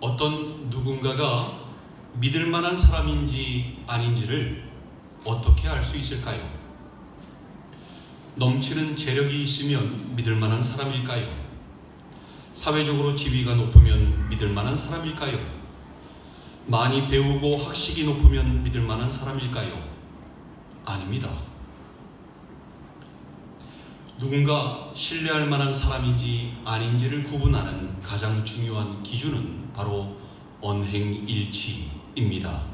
어떤 누군가가 믿을 만한 사람인지 아닌지를 어떻게 알 수 있을까요? 넘치는 재력이 있으면 믿을 만한 사람일까요? 사회적으로 지위가 높으면 믿을 만한 사람일까요? 많이 배우고 학식이 높으면 믿을 만한 사람일까요? 아닙니다. 누군가 신뢰할 만한 사람인지 아닌지를 구분하는 가장 중요한 기준은 바로 언행일치입니다.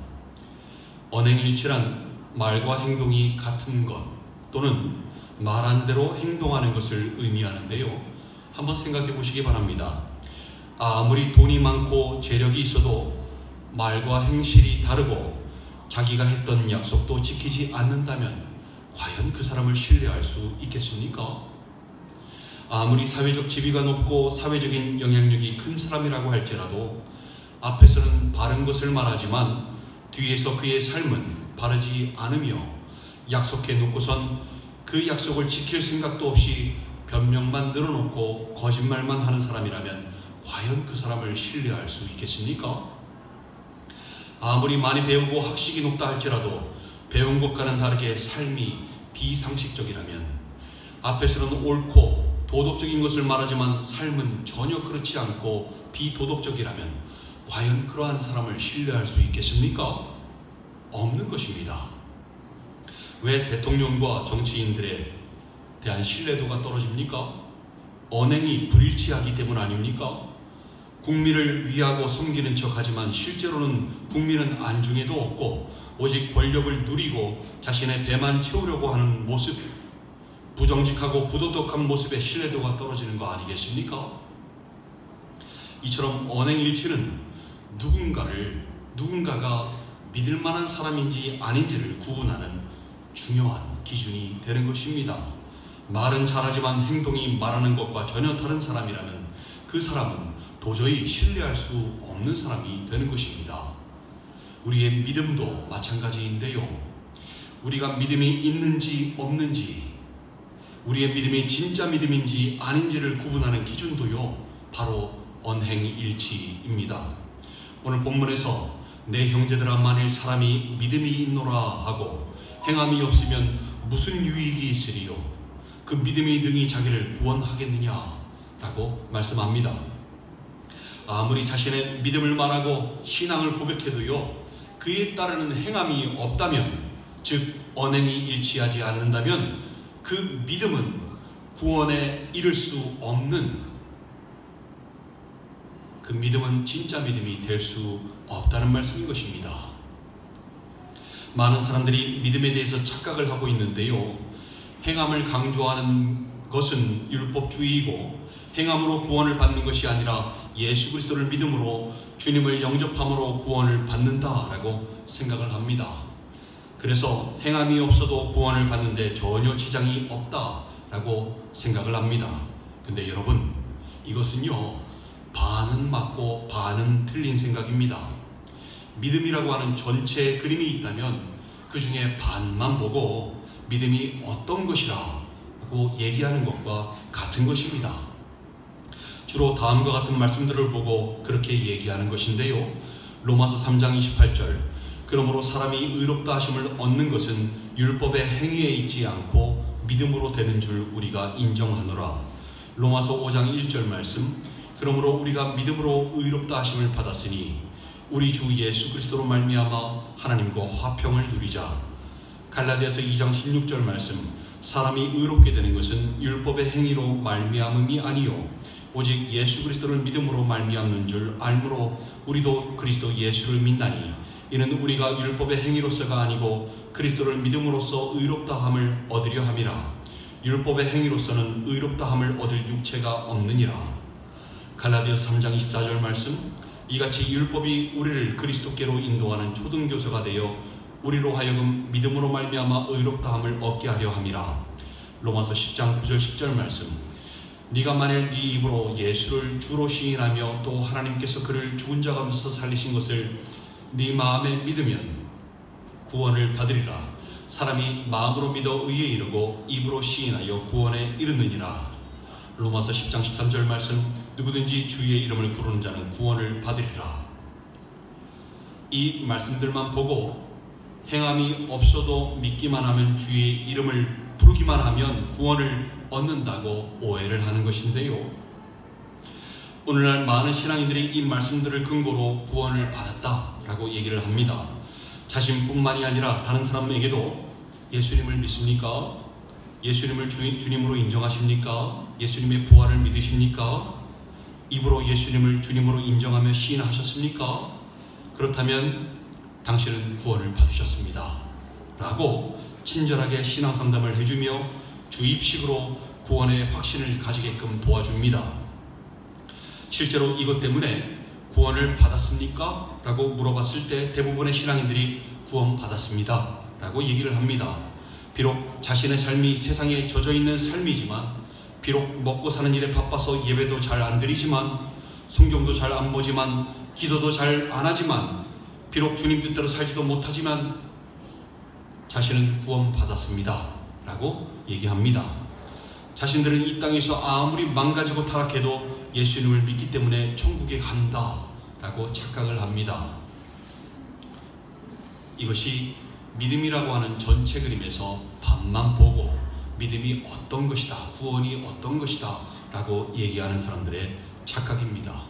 언행일치란 말과 행동이 같은 것 또는 말한 대로 행동하는 것을 의미하는데요. 한번 생각해 보시기 바랍니다. 아무리 돈이 많고 재력이 있어도 말과 행실이 다르고 자기가 했던 약속도 지키지 않는다면 과연 그 사람을 신뢰할 수 있겠습니까? 아무리 사회적 지위가 높고 사회적인 영향력이 큰 사람이라고 할지라도 앞에서는 바른 것을 말하지만 뒤에서 그의 삶은 바르지 않으며 약속해 놓고선 그 약속을 지킬 생각도 없이 변명만 늘어놓고 거짓말만 하는 사람이라면 과연 그 사람을 신뢰할 수 있겠습니까? 아무리 많이 배우고 학식이 높다 할지라도 배운 것과는 다르게 삶이 비상식적이라면 앞에서는 옳고 도덕적인 것을 말하지만 삶은 전혀 그렇지 않고 비도덕적이라면 과연 그러한 사람을 신뢰할 수 있겠습니까? 없는 것입니다. 왜 대통령과 정치인들에 대한 신뢰도가 떨어집니까? 언행이 불일치하기 때문 아닙니까? 국민을 위하고 섬기는 척하지만 실제로는 국민은 안중에도 없고 오직 권력을 누리고 자신의 배만 채우려고 하는 모습, 부정직하고 부도덕한 모습에 신뢰도가 떨어지는 거 아니겠습니까? 이처럼 언행일치는 누군가가 믿을 만한 사람인지 아닌지를 구분하는 중요한 기준이 되는 것입니다. 말은 잘하지만 행동이 말하는 것과 전혀 다른 사람이라면 그 사람은 도저히 신뢰할 수 없는 사람이 되는 것입니다. 우리의 믿음도 마찬가지인데요. 우리가 믿음이 있는지 없는지, 우리의 믿음이 진짜 믿음인지 아닌지를 구분하는 기준도요, 바로 언행일치입니다. 오늘 본문에서 내 형제들아 만일 사람이 믿음이 있노라 하고 행함이 없으면 무슨 유익이 있으리요? 그 믿음이 능히 자기를 구원하겠느냐? 라고 말씀합니다. 아무리 자신의 믿음을 말하고 신앙을 고백해도요, 그에 따르는 행함이 없다면, 즉 언행이 일치하지 않는다면 그 믿음은 구원에 이를 수 없는, 그 믿음은 진짜 믿음이 될 수 없다는 말씀인 것입니다. 많은 사람들이 믿음에 대해서 착각을 하고 있는데요, 행함을 강조하는 것은 율법주의이고 행함으로 구원을 받는 것이 아니라 예수 그리스도를 믿음으로 주님을 영접함으로 구원을 받는다라고 생각을 합니다. 그래서 행함이 없어도 구원을 받는데 전혀 지장이 없다라고 생각을 합니다. 근데 여러분, 이것은요, 반은 맞고 반은 틀린 생각입니다. 믿음이라고 하는 전체 그림이 있다면 그 중에 반만 보고 믿음이 어떤 것이라고 얘기하는 것과 같은 것입니다. 주로 다음과 같은 말씀들을 보고 그렇게 얘기하는 것인데요. 로마서 3장 28절, 그러므로 사람이 의롭다 하심을 얻는 것은 율법의 행위에 있지 않고 믿음으로 되는 줄 우리가 인정하노라. 로마서 5장 1절 말씀, 그러므로 우리가 믿음으로 의롭다 하심을 받았으니 우리 주 예수 그리스도로 말미암아 하나님과 화평을 누리자. 갈라디아서 2장 16절 말씀, 사람이 의롭게 되는 것은 율법의 행위로 말미암음이 아니요 오직 예수 그리스도를 믿음으로 말미암는 줄 알므로 우리도 그리스도 예수를 믿나니 이는 우리가 율법의 행위로서가 아니고 그리스도를 믿음으로써 의롭다함을 얻으려 함이라. 율법의 행위로서는 의롭다함을 얻을 육체가 없느니라. 갈라디아서 3장 24절 말씀, 이같이 율법이 우리를 그리스도께로 인도하는 초등교사가 되어 우리로 하여금 믿음으로 말미암아 의롭다함을 얻게 하려 함이라. 로마서 10장 9절 10절 말씀, 네가 만일 네 입으로 예수를 주로 시인하며 또 하나님께서 그를 죽은 자 가운데서 살리신 것을 네 마음에 믿으면 구원을 받으리라. 사람이 마음으로 믿어 의에 이르고 입으로 시인하여 구원에 이르느니라. 로마서 10장 13절 말씀, 누구든지 주의 이름을 부르는 자는 구원을 받으리라. 이 말씀들만 보고 행함이 없어도 믿기만 하면 주의 이름을 부르기만 하면 구원을 얻는다고 오해를 하는 것인데요. 오늘날 많은 신앙인들이 이 말씀들을 근거로 구원을 받았다라고 얘기를 합니다. 자신뿐만이 아니라 다른 사람에게도 예수님을 믿습니까? 예수님을 주님으로 인정하십니까? 예수님의 부활을 믿으십니까? 입으로 예수님을 주님으로 인정하며 시인하셨습니까? 그렇다면 당신은 구원을 받으셨습니다. 라고 친절하게 신앙상담을 해주며 주입식으로 구원의 확신을 가지게끔 도와줍니다. 실제로 이것 때문에 구원을 받았습니까? 라고 물어봤을 때 대부분의 신앙인들이 구원받았습니다. 라고 얘기를 합니다. 비록 자신의 삶이 세상에 젖어있는 삶이지만, 비록 먹고 사는 일에 바빠서 예배도 잘 안 드리지만, 성경도 잘 안 보지만, 기도도 잘 안 하지만, 비록 주님 뜻대로 살지도 못하지만 자신은 구원받았습니다. 라고 얘기합니다. 자신들은 이 땅에서 아무리 망가지고 타락해도 예수님을 믿기 때문에 천국에 간다 라고 착각을 합니다. 이것이 믿음이라고 하는 전체 그림에서 반만 보고 믿음이 어떤 것이다, 구원이 어떤 것이다 라고 얘기하는 사람들의 착각입니다.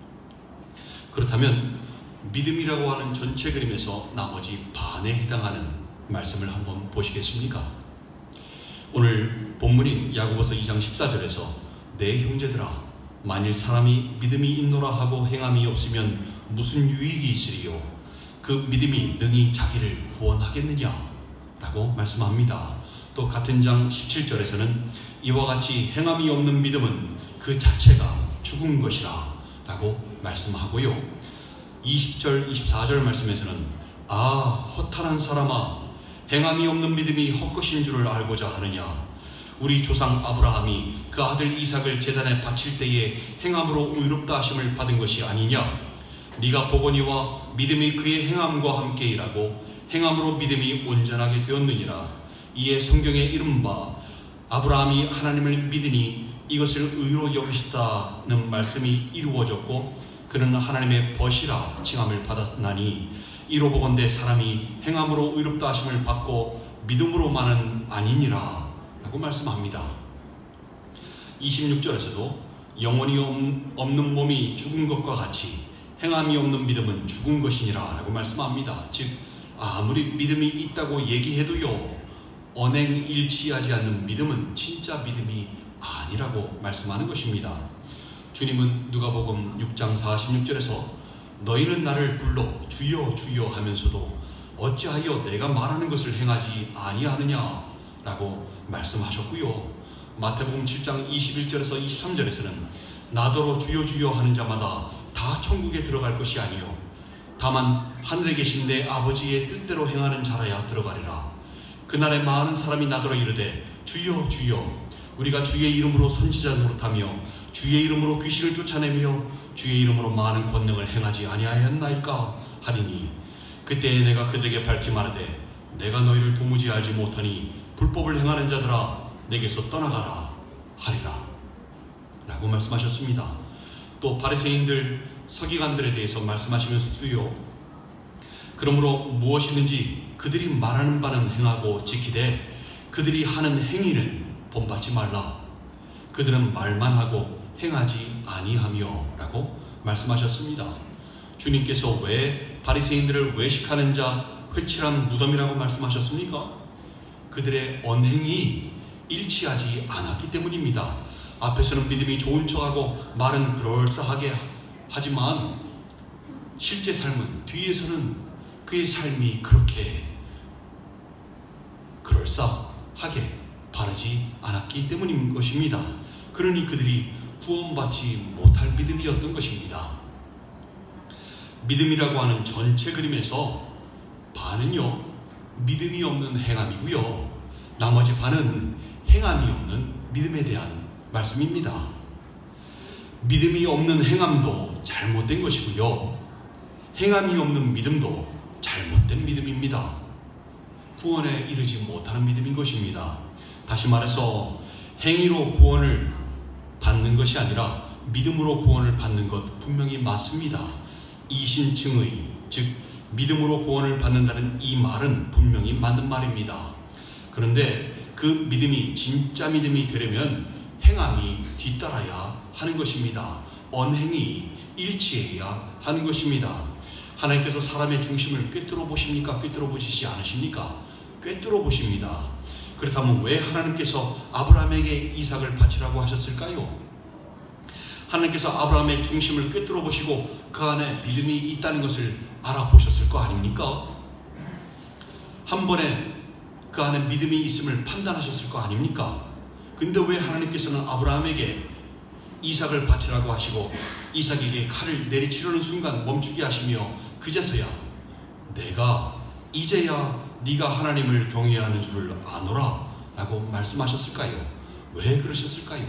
그렇다면 믿음이라고 하는 전체 그림에서 나머지 반에 해당하는 말씀을 한번 보시겠습니까? 오늘 본문인 야고보서 2장 14절에서 내 형제들아, 만일 사람이 믿음이 있노라 하고 행함이 없으면 무슨 유익이 있으리요? 그 믿음이 능히 자기를 구원하겠느냐? 라고 말씀합니다. 또 같은 장 17절에서는 이와 같이 행함이 없는 믿음은 그 자체가 죽은 것이라 라고 말씀하고요. 20절, 24절 말씀에서는 허탄한 사람아, 행함이 없는 믿음이 헛것인 줄을 알고자 하느냐? 우리 조상 아브라함이 그 아들 이삭을 제단에 바칠 때에 행함으로 의롭다 하심을 받은 것이 아니냐? 네가 보거니와 믿음이 그의 행함과 함께 일하고 행함으로 믿음이 온전하게 되었느니라. 이에 성경에 이른바 아브라함이 하나님을 믿으니 이것을 의로 여기셨다는 말씀이 이루어졌고 그는 하나님의 벗이라 칭함을 받았나니 이로 보건대 사람이 행함으로 의롭다 하심을 받고 믿음으로만은 아니니라 라고 말씀합니다. 26절에서도 영혼이 없는 몸이 죽은 것과 같이 행함이 없는 믿음은 죽은 것이니라 라고 말씀합니다. 즉 아무리 믿음이 있다고 얘기해도요, 언행일치하지 않는 믿음은 진짜 믿음이 아니라고 말씀하는 것입니다. 주님은 누가복음 6장 46절에서 너희는 나를 불러 주여 주여 하면서도 어찌하여 내가 말하는 것을 행하지 아니하느냐 라고 말씀하셨고요. 마태복음 7장 21절에서 23절에서는 나더러 주여 주여 하는 자마다 다 천국에 들어갈 것이 아니요 다만 하늘에 계신 내 아버지의 뜻대로 행하는 자라야 들어가리라. 그날에 많은 사람이 나더러 이르되 주여 주여 우리가 주의 이름으로 선지자 노릇하며 주의 이름으로 귀신을 쫓아내며 주의 이름으로 많은 권능을 행하지 아니하였나이까 하리니 그때에 내가 그들에게 밝히 말하되 내가 너희를 도무지 알지 못하니 불법을 행하는 자들아 내게서 떠나가라 하리라 라고 말씀하셨습니다. 또 바리새인들 서기관들에 대해서 말씀하시면서도요, 그러므로 무엇이든지 그들이 말하는 바는 행하고 지키되 그들이 하는 행위는 본받지 말라. 그들은 말만 하고 행하지 아니하며 라고 말씀하셨습니다. 주님께서 왜 바리새인들을 외식하는 자 회칠한 무덤이라고 말씀하셨습니까? 그들의 언행이 일치하지 않았기 때문입니다. 앞에서는 믿음이 좋은 척하고 말은 그럴싸하게 하지만 실제 삶은 뒤에서는 그의 삶이 그렇게 그럴싸하게 바르지 않았기 때문인 것입니다. 그러니 그들이 구원받지 못할 믿음이었던 것입니다. 믿음이라고 하는 전체 그림에서 반은요, 믿음이 없는 행함이고요, 나머지 반은 행함이 없는 믿음에 대한 말씀입니다. 믿음이 없는 행함도 잘못된 것이고요, 행함이 없는 믿음도 잘못된 믿음입니다. 구원에 이르지 못하는 믿음인 것입니다. 다시 말해서 행위로 구원을 받는 것이 아니라 믿음으로 구원을 받는 것 분명히 맞습니다. 이신증의, 즉 믿음으로 구원을 받는다는 이 말은 분명히 맞는 말입니다. 그런데 그 믿음이 진짜 믿음이 되려면 행함이 뒤따라야 하는 것입니다. 언행이 일치해야 하는 것입니다. 하나님께서 사람의 중심을 꿰뚫어 보십니까? 꿰뚫어 보시지 않으십니까? 꿰뚫어 보십니다. 그렇다면 왜 하나님께서 아브라함에게 이삭을 바치라고 하셨을까요? 하나님께서 아브라함의 중심을 꿰뚫어 보시고 그 안에 믿음이 있다는 것을 알아보셨을 거 아닙니까? 한 번에 그 안에 믿음이 있음을 판단하셨을 거 아닙니까? 근데 왜 하나님께서는 아브라함에게 이삭을 바치라고 하시고 이삭에게 칼을 내리치려는 순간 멈추게 하시며 그제서야 내가 이제야 네가 하나님을 경외하는 줄을 아노라 라고 말씀하셨을까요? 왜 그러셨을까요?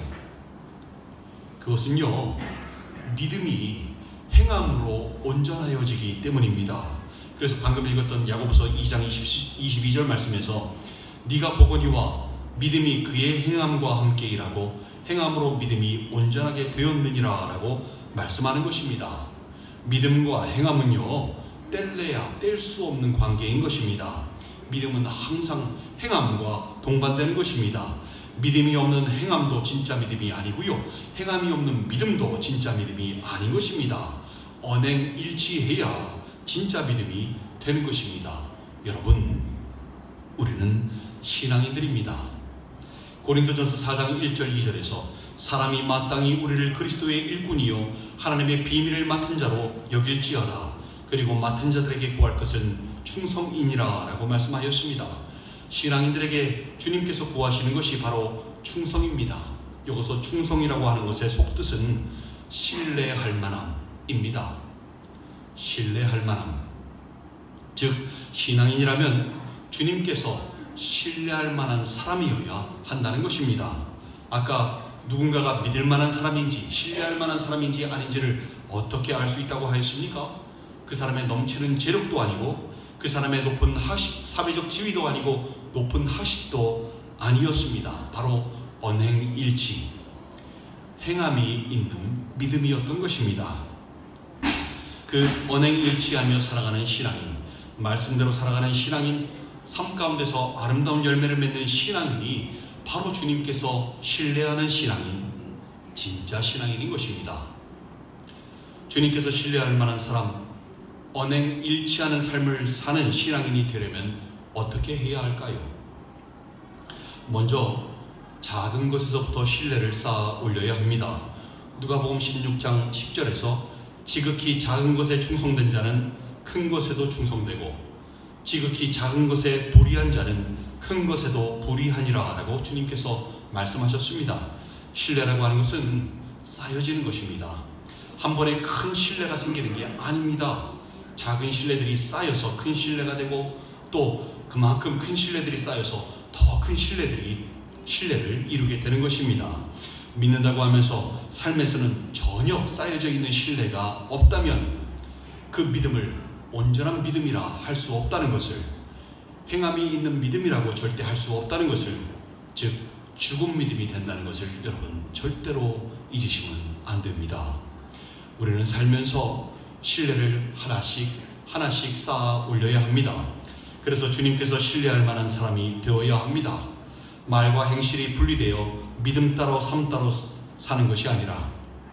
그것은요, 믿음이 행함으로 온전하여지기 때문입니다. 그래서 방금 읽었던 야고보서 2장 22절 말씀에서 네가 보거니와 믿음이 그의 행함과 함께 일하고 행함으로 믿음이 온전하게 되었느니라 라고 말씀하는 것입니다. 믿음과 행함은요, 뗄래야 뗄 수 없는 관계인 것입니다. 믿음은 항상 행함과 동반되는 것입니다. 믿음이 없는 행함도 진짜 믿음이 아니고요, 행함이 없는 믿음도 진짜 믿음이 아닌 것입니다. 언행 일치해야 진짜 믿음이 되는 것입니다. 여러분, 우리는 신앙인들입니다. 고린도전서 4장 1절 2절에서 사람이 마땅히 우리를 그리스도의 일꾼이요 하나님의 비밀을 맡은 자로 여길지어다. 그리고 맡은 자들에게 구할 것은 충성이니라 라고 말씀하였습니다. 신앙인들에게 주님께서 구하시는 것이 바로 충성입니다. 여기서 충성이라고 하는 것의 속뜻은 신뢰할 만함입니다. 신뢰할 만함. 즉 신앙인이라면 주님께서 신뢰할 만한 사람이어야 한다는 것입니다. 아까 누군가가 믿을 만한 사람인지 신뢰할 만한 사람인지 아닌지를 어떻게 알 수 있다고 하였습니까? 그 사람의 넘치는 재력도 아니고 그 사람의 높은 사회적 지위도 아니고 높은 학식도 아니었습니다. 바로 언행일치, 행함이 있는 믿음이었던 것입니다. 그 언행일치하며 살아가는 신앙인, 말씀대로 살아가는 신앙인, 삶 가운데서 아름다운 열매를 맺는 신앙인이 바로 주님께서 신뢰하는 신앙인, 진짜 신앙인인 것입니다. 주님께서 신뢰할 만한 사람, 언행 일치하는 삶을 사는 신앙인이 되려면 어떻게 해야 할까요? 먼저 작은 것에서부터 신뢰를 쌓아 올려야 합니다. 누가복음 16장 10절에서 지극히 작은 것에 충성된 자는 큰 것에도 충성되고 지극히 작은 것에 불의한 자는 큰 것에도 불의하니라 라고 주님께서 말씀하셨습니다. 신뢰라고 하는 것은 쌓여지는 것입니다. 한 번에 큰 신뢰가 생기는 게 아닙니다. 작은 신뢰들이 쌓여서 큰 신뢰가 되고 또 그만큼 큰 신뢰들이 쌓여서 더 큰 신뢰를 이루게 되는 것입니다. 믿는다고 하면서 삶에서는 전혀 쌓여져 있는 신뢰가 없다면 그 믿음을 온전한 믿음이라 할 수 없다는 것을, 행함이 있는 믿음이라고 절대 할 수 없다는 것을, 즉 죽은 믿음이 된다는 것을 여러분 절대로 잊으시면 안 됩니다. 우리는 살면서 신뢰를 하나씩 쌓아 올려야 합니다. 그래서 주님께서 신뢰할 만한 사람이 되어야 합니다. 말과 행실이 분리되어 믿음 따로 삶 따로 사는 것이 아니라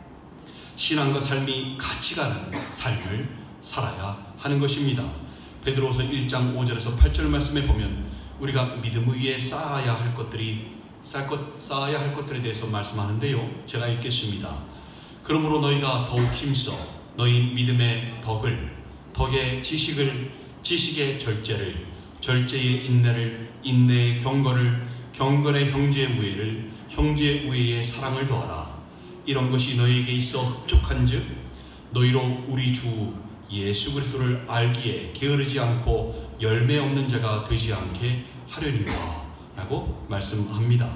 신앙과 삶이 같이 가는 삶을 살아야 하는 것입니다. 베드로후서 1장 5절에서 8절 말씀에 보면 우리가 믿음 위에 쌓아야 할 것들에 대해서 말씀하는데요, 제가 읽겠습니다. 그러므로 너희가 더욱 힘써 너희 믿음의 덕의 지식의 절제를, 절제의 인내를, 인내의 경건의 형제의 우애를, 형제의 우애의 사랑을 더하라. 이런 것이 너희에게 있어 흡족한즉 너희로 우리 주 예수 그리스도를 알기에 게으르지 않고 열매 없는 자가 되지 않게 하려니와 라고 말씀합니다.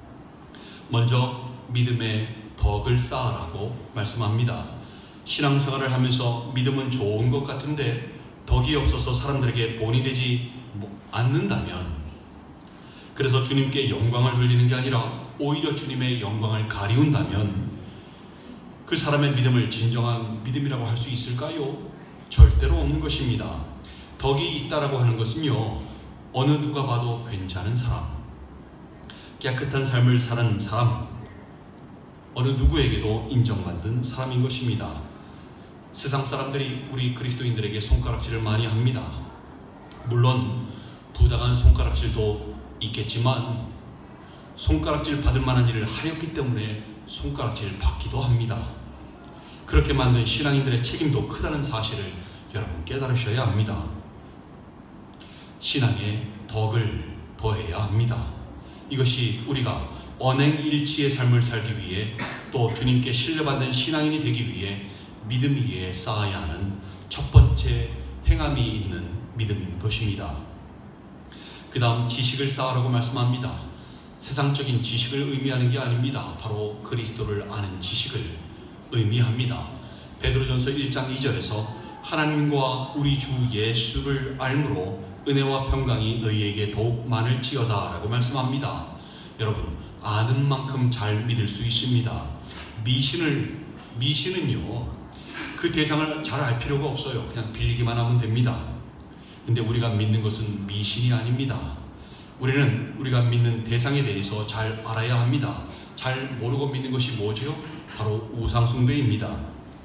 먼저 믿음의 덕을 쌓으라고 말씀합니다. 신앙생활을 하면서 믿음은 좋은 것 같은데 덕이 없어서 사람들에게 본이 되지 않는다면, 그래서 주님께 영광을 돌리는 게 아니라 오히려 주님의 영광을 가리운다면 그 사람의 믿음을 진정한 믿음이라고 할 수 있을까요? 절대로 없는 것입니다. 덕이 있다라고 하는 것은요, 어느 누가 봐도 괜찮은 사람, 깨끗한 삶을 사는 사람, 어느 누구에게도 인정받는 사람인 것입니다. 세상 사람들이 우리 그리스도인들에게 손가락질을 많이 합니다. 물론 부당한 손가락질도 있겠지만 손가락질 받을 만한 일을 하였기 때문에 손가락질 받기도 합니다. 그렇게 만든 신앙인들의 책임도 크다는 사실을 여러분 깨달으셔야 합니다. 신앙에 덕을 더해야 합니다. 이것이 우리가 언행일치의 삶을 살기 위해, 또 주님께 신뢰받는 신앙인이 되기 위해 믿음 위에 쌓아야 하는 첫 번째 행함이 있는 믿음인 것입니다. 그 다음 지식을 쌓으라고 말씀합니다. 세상적인 지식을 의미하는 게 아닙니다. 바로 그리스도를 아는 지식을 의미합니다. 베드로전서 1장 2절에서 하나님과 우리 주 예수를 알므로 은혜와 평강이 너희에게 더욱 많을지어다 라고 말씀합니다. 여러분, 아는 만큼 잘 믿을 수 있습니다. 미신은요, 그 대상을 잘 알 필요가 없어요. 그냥 빌리기만 하면 됩니다. 근데 우리가 믿는 것은 미신이 아닙니다. 우리는 우리가 믿는 대상에 대해서 잘 알아야 합니다. 잘 모르고 믿는 것이 뭐죠? 바로 우상숭배입니다.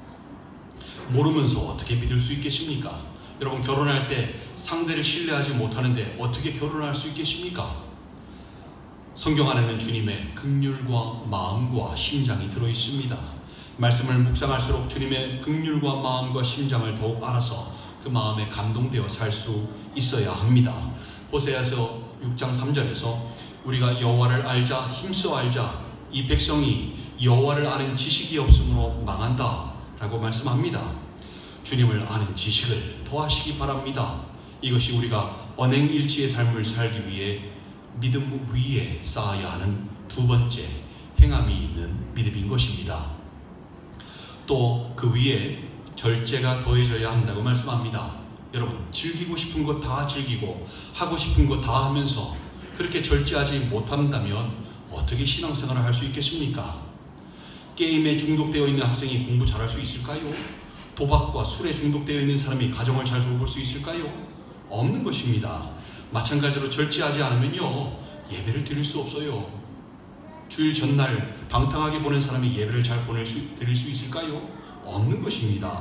모르면서 어떻게 믿을 수 있겠습니까? 여러분, 결혼할 때 상대를 신뢰하지 못하는데 어떻게 결혼할 수 있겠습니까? 성경 안에는 주님의 긍휼과 마음과 심장이 들어있습니다. 말씀을 묵상할수록 주님의 긍휼과 마음과 심장을 더욱 알아서 그 마음에 감동되어 살 수 있어야 합니다. 호세아서 6장 3절에서 우리가 여호와를 알자, 힘써 알자, 이 백성이 여호와를 아는 지식이 없으므로 망한다 라고 말씀합니다. 주님을 아는 지식을 더하시기 바랍니다. 이것이 우리가 언행일치의 삶을 살기 위해 믿음 위에 쌓아야 하는 두 번째 행함이 있는 믿음인 것입니다. 또 그 위에 절제가 더해져야 한다고 말씀합니다. 여러분, 즐기고 싶은 것 다 즐기고 하고 싶은 것 다 하면서 그렇게 절제하지 못한다면 어떻게 신앙생활을 할 수 있겠습니까? 게임에 중독되어 있는 학생이 공부 잘할 수 있을까요? 도박과 술에 중독되어 있는 사람이 가정을 잘 돌볼 수 있을까요? 없는 것입니다. 마찬가지로 절제하지 않으면요, 예배를 드릴 수 없어요. 주일 전날 방탕하게 보낸 사람이 예배를 잘 드릴 수 있을까요? 없는 것입니다.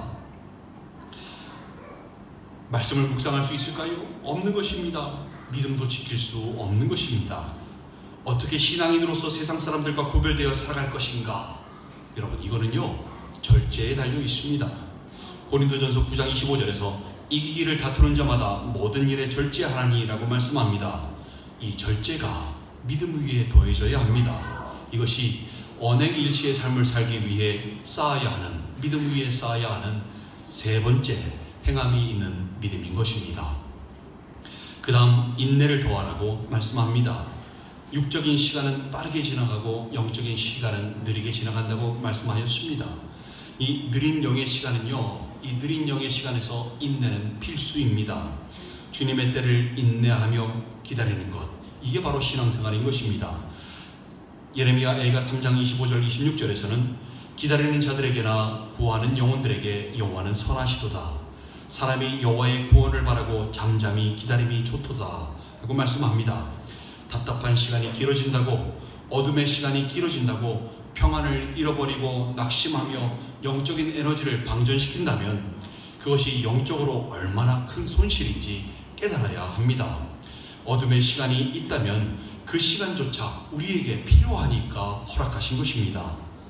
말씀을 묵상할 수 있을까요? 없는 것입니다. 믿음도 지킬 수 없는 것입니다. 어떻게 신앙인으로서 세상 사람들과 구별되어 살아갈 것인가? 여러분, 이거는요, 절제에 달려 있습니다. 고린도전서 9장 25절에서 이기기를 다투는 자마다 모든 일에 절제하라니 라고 말씀합니다. 이 절제가 믿음 위에 더해져야 합니다. 이것이 언행일치의 삶을 살기 위해 쌓아야 하는, 믿음 위에 쌓아야 하는 세 번째 행함이 있는 믿음인 것입니다. 그 다음 인내를 더하라고 말씀합니다. 육적인 시간은 빠르게 지나가고 영적인 시간은 느리게 지나간다고 말씀하였습니다. 이 느린 영의 시간은요, 이 느린 영의 시간에서 인내는 필수입니다. 주님의 때를 인내하며 기다리는 것, 이게 바로 신앙생활인 것입니다. 예레미야 애가 3장 25절 26절에서는 기다리는 자들에게나 구하는 영혼들에게 여호와는 선하시도다. 사람이 여호와의 구원을 바라고 잠잠히 기다림이 좋도다 라고 말씀합니다. 답답한 시간이 길어진다고, 어둠의 시간이 길어진다고 평안을 잃어버리고 낙심하며 영적인 에너지를 방전시킨다면 그것이 영적으로 얼마나 큰 손실인지 깨달아야 합니다. 어둠의 시간이 있다면 그 시간조차 우리에게 필요하니까 허락하신 것입니다.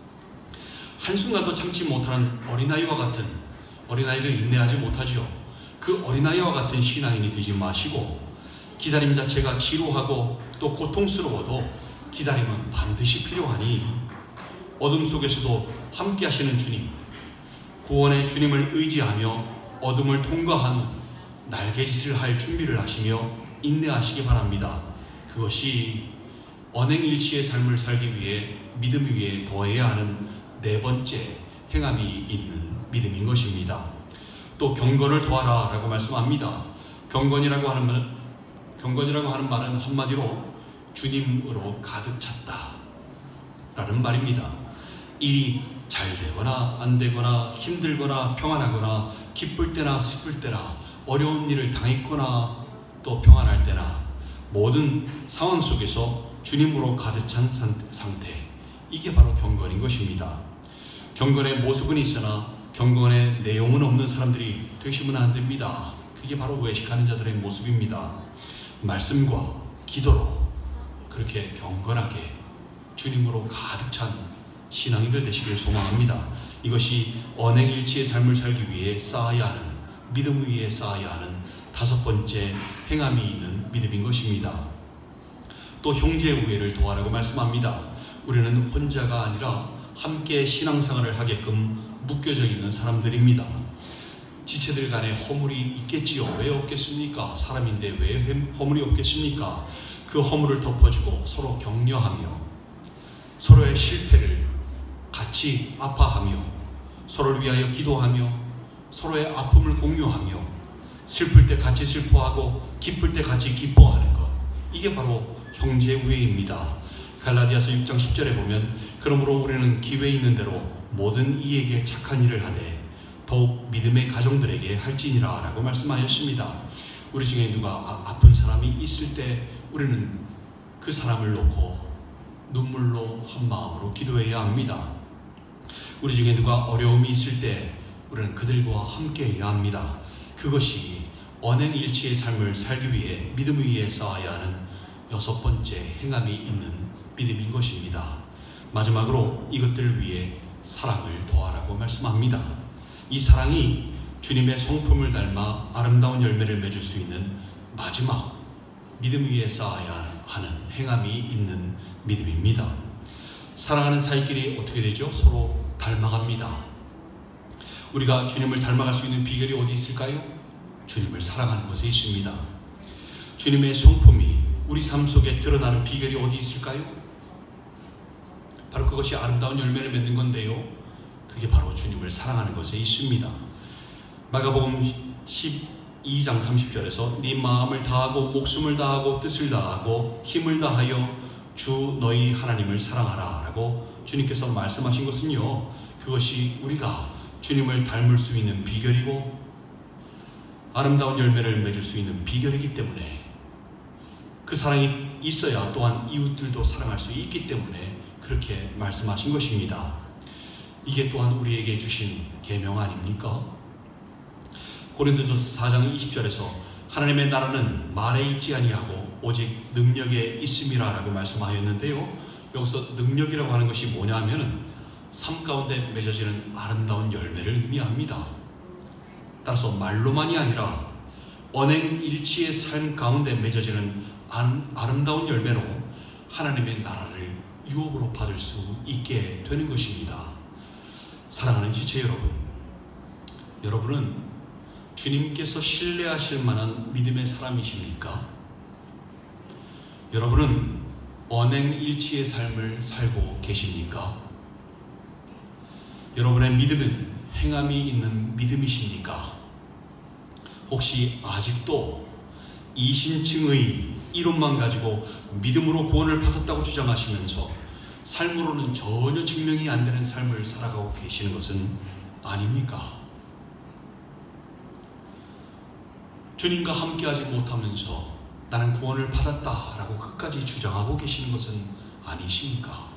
한순간도 참지 못하는 어린아이들 인내하지 못하죠. 그 어린아이와 같은 신앙인이 되지 마시고, 기다림 자체가 지루하고 또 고통스러워도 기다림은 반드시 필요하니 어둠 속에서도 함께 하시는 주님, 구원의 주님을 의지하며 어둠을 통과한 후 날개짓을 할 준비를 하시며 인내하시기 바랍니다. 그것이 언행일치의 삶을 살기 위해 믿음 위에 더해야 하는 네 번째 행함이 있는 믿음인 것입니다. 또 경건을 더하라 라고 말씀합니다. 경건이라고 하는 말은 한마디로 주님으로 가득 찼다 라는 말입니다. 일이 잘 되거나 안 되거나 힘들거나 평안하거나 기쁠 때나 슬플 때나 어려운 일을 당했거나 또 평안할 때나 모든 상황 속에서 주님으로 가득 찬 상태, 이게 바로 경건인 것입니다. 경건의 모습은 있으나 경건의 내용은 없는 사람들이 되시면 안 됩니다. 그게 바로 외식하는 자들의 모습입니다. 말씀과 기도로 그렇게 경건하게 주님으로 가득 찬 신앙인들 되시길 소망합니다. 이것이 언행일치의 삶을 살기 위해 쌓아야 하는, 믿음 위에 쌓아야 하는 다섯 번째 행함이 있는 믿음인 것입니다. 또 형제 우애를 도하라고 말씀합니다. 우리는 혼자가 아니라 함께 신앙생활을 하게끔 묶여져 있는 사람들입니다. 지체들 간에 허물이 있겠지요. 왜 없겠습니까? 사람인데 왜 허물이 없겠습니까? 그 허물을 덮어주고 서로 격려하며 서로의 실패를 같이 아파하며 서로를 위하여 기도하며 서로의 아픔을 공유하며 슬플 때 같이 슬퍼하고 기쁠 때 같이 기뻐하는 것, 이게 바로 형제 우애입니다. 갈라디아서 6장 10절에 보면 그러므로 우리는 기회 있는 대로 모든 이에게 착한 일을 하되 더욱 믿음의 가정들에게 할지니라 라고 말씀하셨습니다. 우리 중에 누가 아픈 사람이 있을 때 우리는 그 사람을 놓고 눈물로 한 마음으로 기도해야 합니다. 우리 중에 누가 어려움이 있을 때 우리는 그들과 함께 해야 합니다. 그것이 언행일치의 삶을 살기 위해 믿음 위에 쌓아야 하는 여섯 번째 행함이 있는 믿음인 것입니다. 마지막으로 이것들을 위해 사랑을 더하라고 말씀합니다. 이 사랑이 주님의 성품을 닮아 아름다운 열매를 맺을 수 있는 마지막 믿음 위에 쌓아야 하는 행함이 있는 믿음입니다. 사랑하는 사이끼리 어떻게 되죠? 서로 닮아갑니다. 우리가 주님을 닮아갈 수 있는 비결이 어디 있을까요? 주님을 사랑하는 것에 있습니다. 주님의 성품이 우리 삶 속에 드러나는 비결이 어디 있을까요? 바로 그것이 아름다운 열매를 맺는 건데요, 그게 바로 주님을 사랑하는 것에 있습니다. 마가복음 12장 30절에서 네 마음을 다하고 목숨을 다하고 뜻을 다하고 힘을 다하여 주 너희 하나님을 사랑하라 라고 주님께서 말씀하신 것은요, 그것이 우리가 주님을 닮을 수 있는 비결이고 아름다운 열매를 맺을 수 있는 비결이기 때문에, 그 사랑이 있어야 또한 이웃들도 사랑할 수 있기 때문에 그렇게 말씀하신 것입니다. 이게 또한 우리에게 주신 계명 아닙니까? 고린도전서 4장 20절에서 하나님의 나라는 말에 있지 아니하고 오직 능력에 있음이라 라고 말씀하였는데요, 여기서 능력이라고 하는 것이 뭐냐 하면 삶 가운데 맺어지는 아름다운 열매를 의미합니다. 따라서 말로만이 아니라 언행일치의 삶 가운데 맺어지는 아름다운 열매로 하나님의 나라를 유업으로 받을 수 있게 되는 것입니다. 사랑하는 지체 여러분, 여러분은 주님께서 신뢰하실 만한 믿음의 사람이십니까? 여러분은 언행일치의 삶을 살고 계십니까? 여러분의 믿음은 행함이 있는 믿음이십니까? 혹시 아직도 이신칭의 이론만 가지고 믿음으로 구원을 받았다고 주장하시면서 삶으로는 전혀 증명이 안 되는 삶을 살아가고 계시는 것은 아닙니까? 주님과 함께하지 못하면서 나는 구원을 받았다라고 끝까지 주장하고 계시는 것은 아니십니까?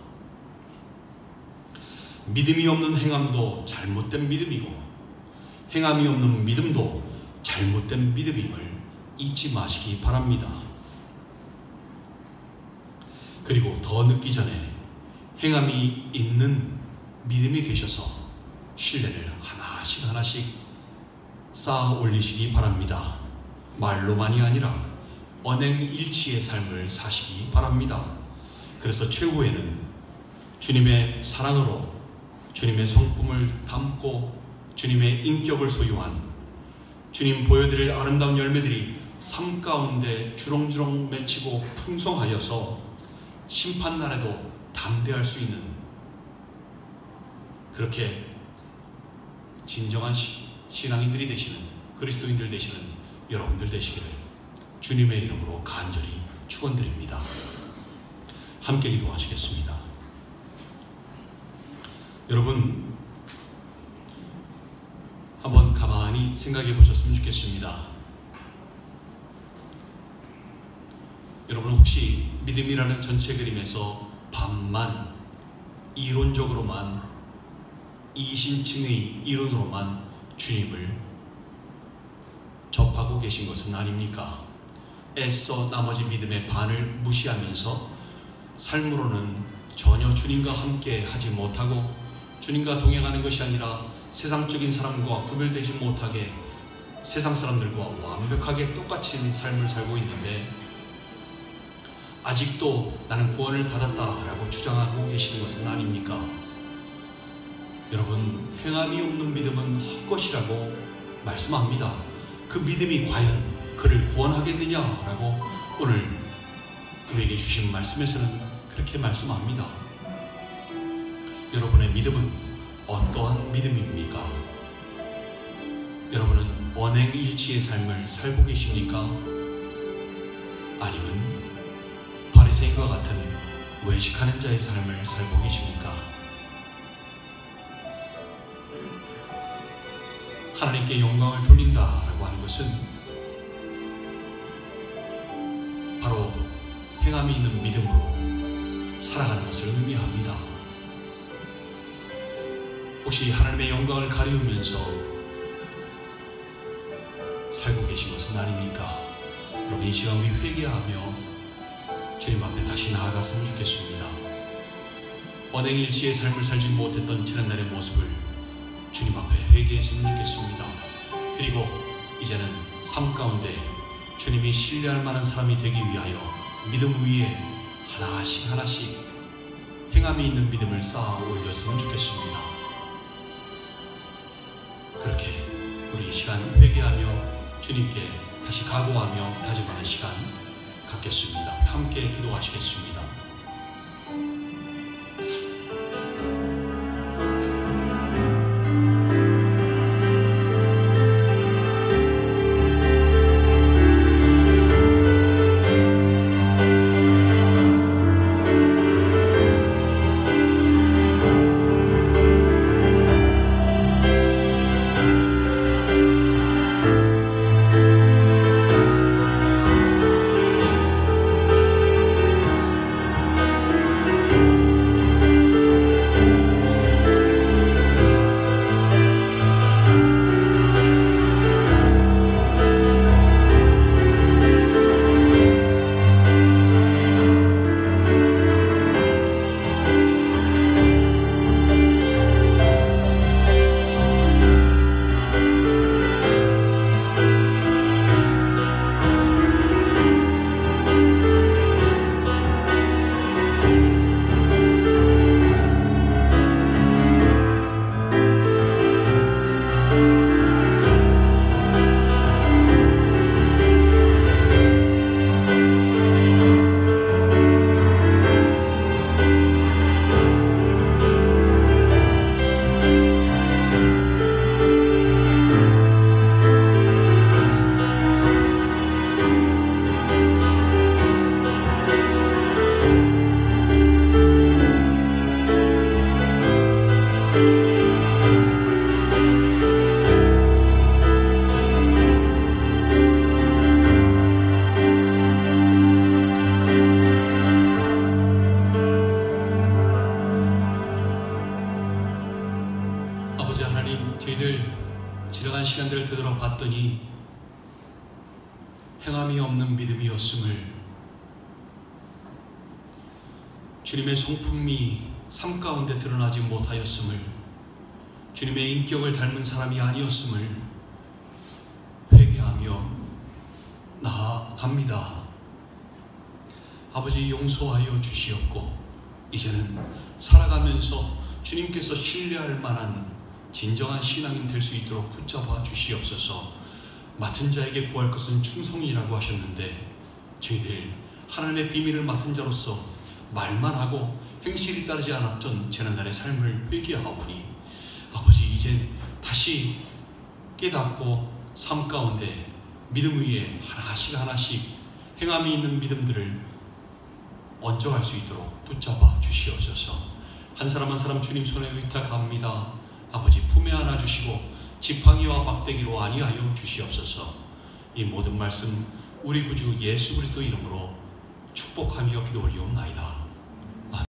믿음이 없는 행함도 잘못된 믿음이고 행함이 없는 믿음도 잘못된 믿음임을 잊지 마시기 바랍니다. 그리고 더 늦기 전에 행함이 있는 믿음이 되셔서 신뢰를 하나씩 쌓아 올리시기 바랍니다. 말로만이 아니라 언행일치의 삶을 사시기 바랍니다. 그래서 최후에는 주님의 사랑으로 주님의 성품을 담고 주님의 인격을 소유한 주님 보여드릴 아름다운 열매들이 삶 가운데 주렁주렁 맺히고 풍성하여서 심판날에도 담대할 수 있는, 그렇게 진정한 신앙인들이 되시는, 그리스도인들 되시는 여러분들 되시기를 주님의 이름으로 간절히 축원드립니다. 함께 기도하시겠습니다. 여러분 한번 가만히 생각해 보셨으면 좋겠습니다. 여러분 혹시 믿음이라는 전체 그림에서 반만 이론적으로만 이신층의 이론으로만 주님을 접하고 계신 것은 아닙니까? 애써 나머지 믿음의 반을 무시하면서 삶으로는 전혀 주님과 함께 하지 못하고 주님과 동행하는 것이 아니라 세상적인 사람과 구별되지 못하게 세상 사람들과 완벽하게 똑같은 삶을 살고 있는데 아직도 나는 구원을 받았다라고 주장하고 계시는 것은 아닙니까? 여러분, 행함이 없는 믿음은 헛것이라고 말씀합니다. 그 믿음이 과연 그를 구원하겠느냐라고 오늘 우리에게 주신 말씀에서는 그렇게 말씀합니다. 여러분의 믿음은 어떠한 믿음입니까? 여러분은 언행일치의 삶을 살고 계십니까? 아니면 바리새인과 같은 외식하는 자의 삶을 살고 계십니까? 하나님께 영광을 돌린다라고 하는 것은 바로 행함이 있는 믿음으로 살아가는 것을 의미합니다. 혹시 하나님의 영광을 가리우면서 살고 계신 것은 아닙니까? 여러분 이 시간 우리 회개하며 주님 앞에 다시 나아갔으면 좋겠습니다. 언행일치의 삶을 살지 못했던 지난날의 모습을 주님 앞에 회개했으면 좋겠습니다. 그리고 이제는 삶 가운데 주님이 신뢰할 만한 사람이 되기 위하여 믿음 위에 하나씩 하나씩 행함이 있는 믿음을 쌓아 올렸으면 좋겠습니다. 그렇게 우리 이 시간 회개하며 주님께 다시 각오하며 다짐하는 시간 갖겠습니다. 함께 기도하시겠습니다. 지나간 시간들을 되돌아봤더니 행함이 없는 믿음이었음을, 주님의 성품이 삶 가운데 드러나지 못하였음을, 주님의 인격을 닮은 사람이 아니었음을 회개하며 나아갑니다. 아버지, 용서하여 주시옵고 이제는 살아가면서 주님께서 신뢰할 만한 진정한 신앙인 될 수 있도록 붙잡아 주시옵소서. 맡은 자에게 구할 것은 충성이라고 하셨는데 저희들 하나님의 비밀을 맡은 자로서 말만 하고 행실이 따르지 않았던 지난날의 삶을 회개하오니 아버지, 이젠 다시 깨닫고 삶 가운데 믿음 위에 하나씩 하나씩 행함이 있는 믿음들을 얹어갈 수 있도록 붙잡아 주시옵소서. 한 사람 한 사람 주님 손에 의탁합니다. 아버지 품에 안아주시고 지팡이와 막대기로 아니하여 주시옵소서. 이 모든 말씀 우리 구주 예수 그리스도 이름으로 축복하며 기도 올리옵나이다.